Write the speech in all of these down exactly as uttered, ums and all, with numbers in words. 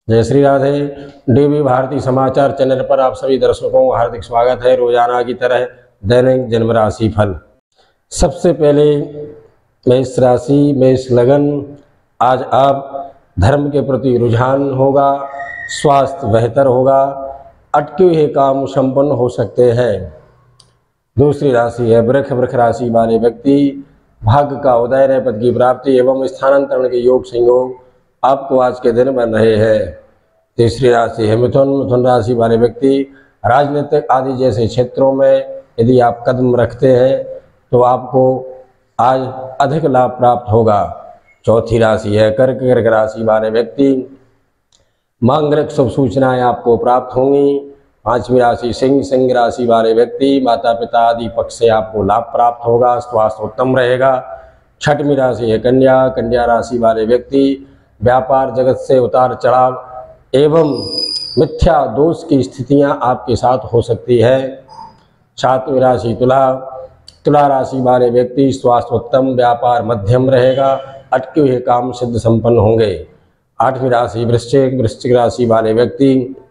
जय श्री राधे। डीबी भारती समाचार चैनल पर आप सभी दर्शकों का हार्दिक स्वागत है। रोजाना की तरह दैनिक जन्म राशि फल। सबसे पहले मेष राशि, मेष लगन। आज आप धर्म के प्रति रुझान होगा, स्वास्थ्य बेहतर होगा, अटके हुए काम संपन्न हो सकते हैं। दूसरी राशि है वृष, वृष राशि वाले व्यक्ति भाग्य का उदय, नए पद की प्राप्ति एवं स्थानांतरण के योग संयोग आपको आज के दिन बन रहे हैं। तीसरी राशि है मिथुन, मिथुन राशि वाले व्यक्ति राजनीतिक आदि जैसे क्षेत्रों में यदि आप कदम रखते हैं तो आपको आज अधिक लाभ प्राप्त होगा। चौथी राशि है कर्क, कर्क राशि वाले व्यक्ति मांगलिक शुभ सूचनाएं आपको प्राप्त होंगी। पांचवी राशि सिंह, सिंह राशि वाले व्यक्ति माता पिता आदि पक्ष से आपको लाभ प्राप्त होगा, स्वास्थ्य उत्तम रहेगा। छठवीं राशि है कन्या, कन्या राशि वाले व्यक्ति व्यापार जगत से उतार चढ़ाव एवं मिथ्या दोष की स्थितियां आपके साथ हो सकती है। सातवीं राशि तुला, तुला राशि वाले व्यक्ति स्वास्थ्य उत्तम, व्यापार मध्यम रहेगा, अटके हुए काम सिद्ध संपन्न होंगे। आठवीं राशि वृश्चिक, वृश्चिक राशि वाले व्यक्ति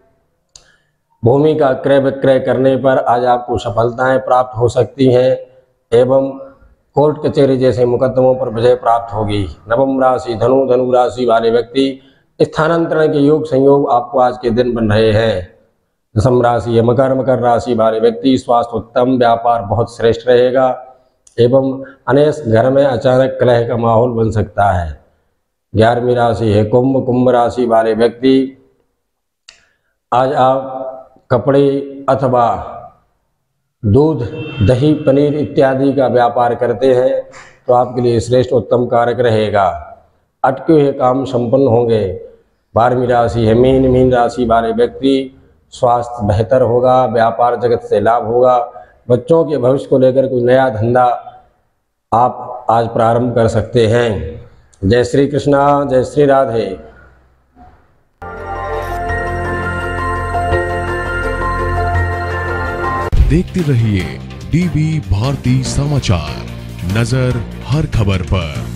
भूमि का क्रय विक्रय करने पर आज आपको सफलताएं प्राप्त हो सकती हैं एवं कोर्ट कचहरी जैसे मुकदमों पर विजय प्राप्त होगी। नवम राशि धनु, धनु राशि वाले व्यक्ति स्थानांतरण के योग संयोग आपको आज के दिन बन रहे हैं। दसम राशि है मकर, मकर राशि वाले व्यक्ति स्वास्थ्य उत्तम, व्यापार बहुत श्रेष्ठ रहेगा एवं अनेक घर में अचानक कलह का माहौल बन सकता है। ग्यारहवीं राशि है कुंभ, कुंभ राशि वाले व्यक्ति आज आप कपड़े अथवा दूध, दही, पनीर इत्यादि का व्यापार करते हैं तो आपके लिए श्रेष्ठ उत्तम कारक रहेगा, अटके हुए काम संपन्न होंगे। बारहवीं राशि है मीन, मीन राशि वाले व्यक्ति स्वास्थ्य बेहतर होगा, व्यापार जगत से लाभ होगा। बच्चों के भविष्य को लेकर कोई नया धंधा आप आज प्रारंभ कर सकते हैं। जय श्री कृष्णा, जय श्री राधे। देखते रहिए डीबी भारती समाचार, नजर हर खबर पर।